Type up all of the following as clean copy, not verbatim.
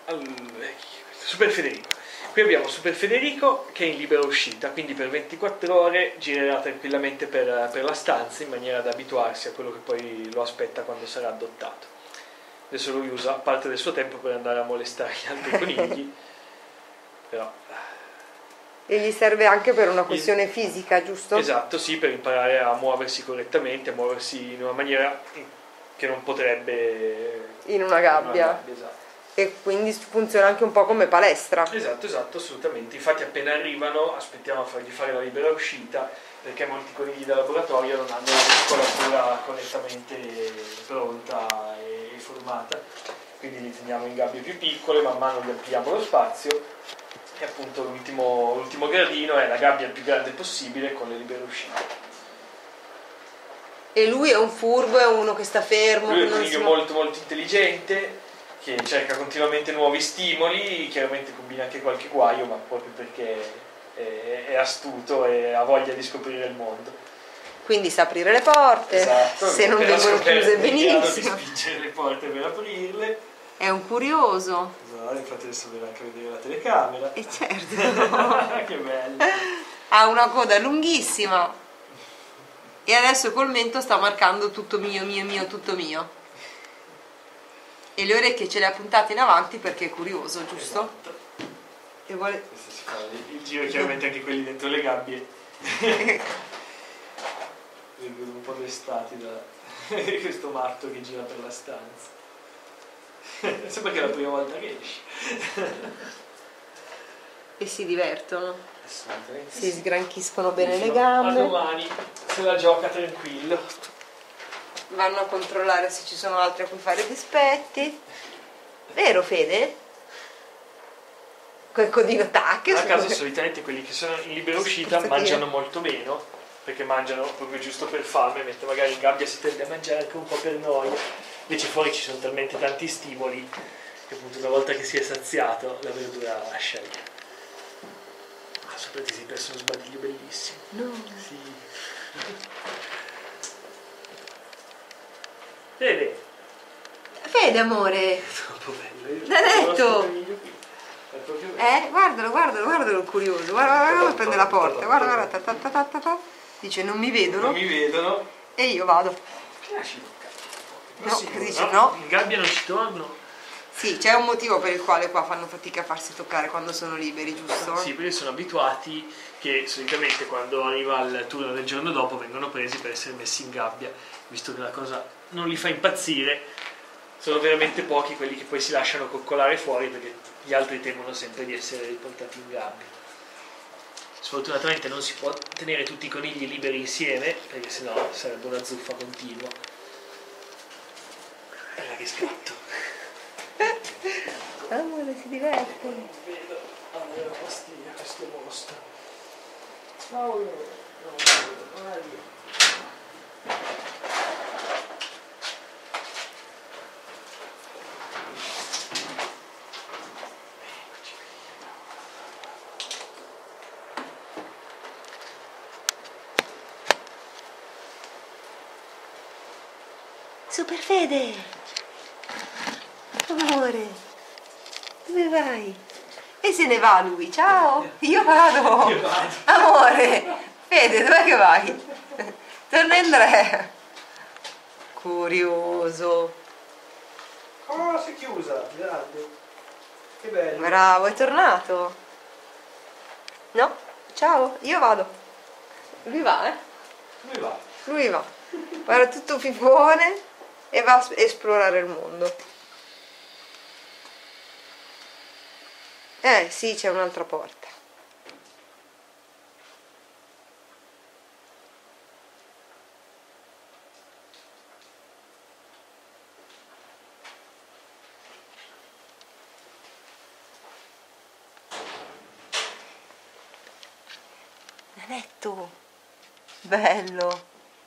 Super Federico. Qui abbiamo Super Federico che è in libera uscita, quindi per 24 ore girerà tranquillamente per la stanza in maniera da abituarsi a quello che poi lo aspetta quando sarà adottato. Adesso lui usa parte del suo tempo per andare a molestare gli altri conigli, però... E gli serve anche per una questione fisica, giusto? Esatto, sì, per imparare a muoversi correttamente, a muoversi in una maniera che non potrebbe in una gabbia. Esatto. E quindi funziona anche un po' come palestra. Esatto, assolutamente. Infatti appena arrivano aspettiamo a fargli fare la libera uscita, perché molti conigli da laboratorio non hanno la muscolatura correttamente pronta e formata, quindi li teniamo in gabbie più piccole, man mano gli ampliamo lo spazio e appunto l'ultimo gradino è la gabbia il più grande possibile con le libere uscite. E lui è un furbo, è uno che sta fermo. Lui è un coniglio molto molto intelligente, che cerca continuamente nuovi stimoli, chiaramente combina anche qualche guaio, ma proprio perché è astuto e ha voglia di scoprire il mondo. Quindi sa aprire le porte, esatto, se non vengono chiuse benissimo. Di spingere le porte per aprirle. È un curioso. Esatto, infatti adesso verrà anche a vedere la telecamera. E certo. Che bello. Ha una coda lunghissima. E adesso col mento sta marcando tutto mio, tutto mio. E le orecchie ce le ha puntate in avanti perché è curioso, giusto? Esatto. E vuole... Questo si fa il giro, chiaramente anche quelli dentro le gabbie vengono un po' destati da questo matto che gira per la stanza. Sembra che è la prima volta che esci. E si divertono. Assolutamente. Si sgranchiscono bene le gambe. A domani se la gioca tranquillo. Vanno a controllare se ci sono altri a cui fare dispetti. Vero, Fede? Quel codino tac. A caso solitamente quelli che sono in libera uscita mangiano molto meno, perché mangiano proprio giusto per fame, mentre magari in gabbia si tende a mangiare anche un po' per noia. Invece fuori ci sono talmente tanti stimoli che appunto una volta che si è saziato la verdura la lascia lì. Ah, sopra ti sei perso uno sbadiglio bellissimo. No. Sì. Fede, amore. Troppo bello. L'ha detto. Guardalo curioso. Guarda, prende la porta. Guarda, ta. Dice non mi vedono. Non mi vedono. E io vado. Che lasci toccare? No, dice no. In gabbia non ci torno. Sì, c'è un motivo per il quale qua fanno fatica a farsi toccare quando sono liberi, giusto? Sì, perché sono abituati che solitamente quando arriva il turno del giorno dopo vengono presi per essere messi in gabbia, visto che la cosa non li fa impazzire. Sono veramente pochi quelli che poi si lasciano coccolare fuori perché gli altri temono sempre di essere riportati in gabbia. Sfortunatamente non si può tenere tutti i conigli liberi insieme perché sennò sarebbe una zuffa continua. Guarda che scatto. Amore, si diverte. Non vedo avere la pastiglia questo mostro. Paolo, no, Mario. Super Fede! Amore, dove vai? E se ne va lui, ciao! Io vado! Io vado. Amore! Fede, dov'è che vai? Torna Andrea! Curioso! Oh, si è chiusa, grande. Che bello. Bravo, è tornato? No? Ciao, io vado. Lui va, eh? Come va? Lui va. Guarda tutto fifone e va a esplorare il mondo. Sì, c'è un'altra porta. Nanetto, bello.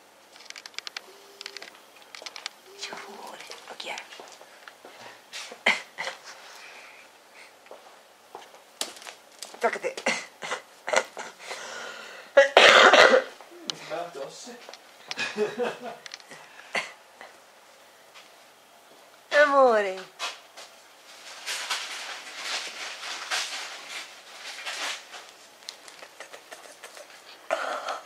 C'è fuori, ma chi è? Tocca a te. Mi sembra la tosse. Amore.